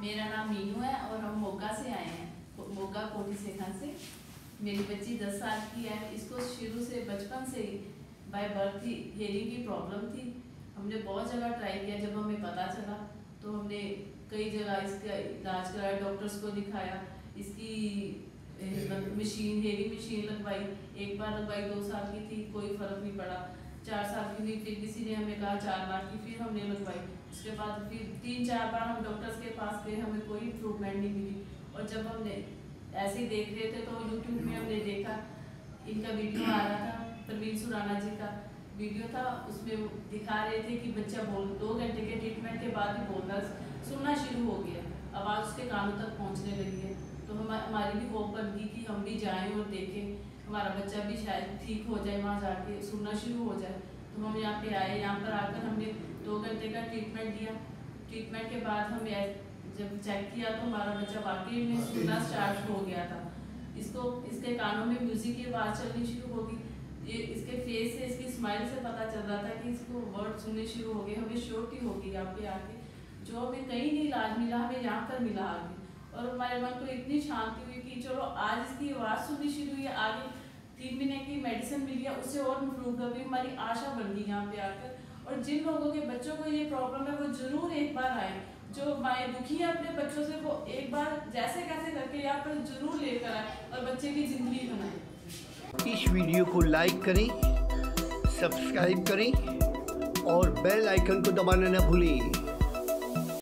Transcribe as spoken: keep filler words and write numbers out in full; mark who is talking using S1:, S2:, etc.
S1: मेरा नाम मीनू है और हम मोगा से आए हैं, मोगा कोटी सेखा से। मेरी बच्ची दस साल की है। इसको शुरू से बचपन से ही बाय बर्थ ही हेयरिंग की प्रॉब्लम थी। हमने बहुत जगह ट्राई किया। जब हमें पता चला तो हमने कई जगह इसका इलाज कराया, डॉक्टर्स को दिखाया, इसकी मशीन हेयरिंग मशीन लगवाई। एक बार लगवाई, दो साल की थी, कोई फ़र्क नहीं पड़ा। चार साल की हुई, फिर किसी ने हमें कहा चार लाख की, फिर हमने लगवाई। उसके बाद फिर तीन चार बार हम डॉक्टर्स के पास गए, हमें कोई इम्प्रूवमेंट नहीं मिली। और जब हमने ऐसे ही देख रहे थे तो यूट्यूब में हमने देखा, इनका वीडियो आ रहा था, परवीन सुराना जी का वीडियो था। उसमें दिखा रहे थे कि बच्चा बोल दो घंटे के ट्रीटमेंट के बाद ही बोलना सुनना शुरू हो गया, आवाज़ उसके कानों तक पहुँचने लगी है। तो हम हमारी भी होप बन गई कि हम भी जाएँ और देखें, हमारा बच्चा भी शायद ठीक हो जाए, वहाँ जाके सुनना शुरू हो जाए। तो हम यहाँ पे आए। यहाँ पर आकर हमने दो घंटे का ट्रीटमेंट दिया। ट्रीटमेंट के बाद हमें जब चेक किया तो हमारा बच्चा वाकई में सुनना स्टार्ट हो गया था। इसको इसके कानों में म्यूज़िक की आवाज़ चलनी शुरू हो गई। ये इसके फेस से, इसकी स्माइल से पता चल रहा था कि इसको वर्ड सुनने शुरू हो गए। हमें श्योरिटी होगी यहाँ पे आके, जो हमें कहीं नहीं इलाज मिला, हमें यहाँ पर मिला आगे। और हमारे मन को इतनी शांति हुई कि चलो आज इसकी आवाज़ सुननी शुरू हुई, आगे तीन महीने की मेडिसिन मिली है, उससे और इम्प्रूव कर गई। हमारी आशा बन गई यहाँ पे आकर। और जिन लोगों के बच्चों को ये प्रॉब्लम है वो जरूर एक बार आए, जो माएँ दुखी है अपने बच्चों से, वो एक बार जैसे कैसे करके यहाँ पर जरूर लेकर आए और बच्चे की ज़िंदगी बनाए।
S2: इस वीडियो को लाइक करें, सब्सक्राइब करें और बेल आइकन को दबाना न भूलें।